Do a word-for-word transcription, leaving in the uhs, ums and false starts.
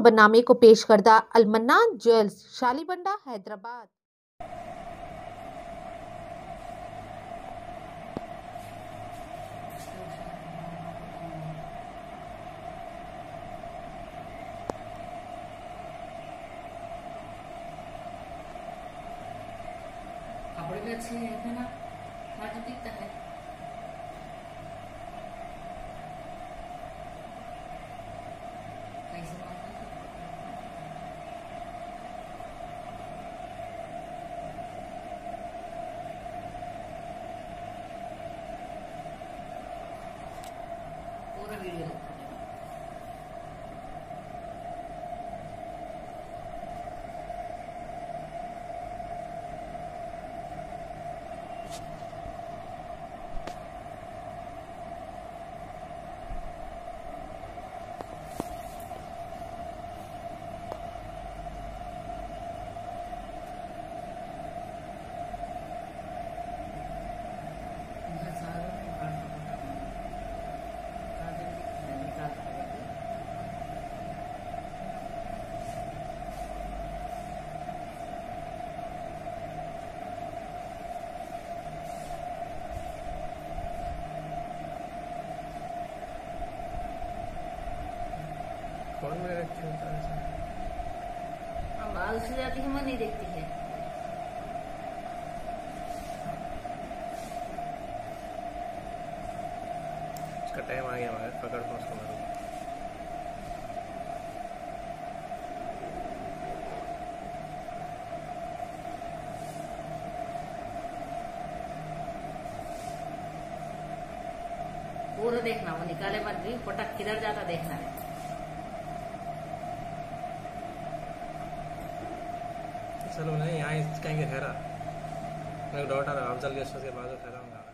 खबरनामे को पेश करदा अलमन्नान ज्वेल्स शालीबंडा हैदराबाद। कपड़े भी अच्छे हैं ना, आज दिखता है। कैसे पूरा वीडियो कौन में रखी होता है ऐसा? अब आलस से जाती है, मन नहीं देखती है। उसका टाइम आ गया हमारे, पकड़ को उसको मारो। पूरा देखना, वो निकाले मत भी, पटक किधर जाता देखना है। चलो नहीं यहाँ कहीं के ठहरा, मैं डॉट आ रहा, आप जल्दी उसके बाद ठहरा हूँ।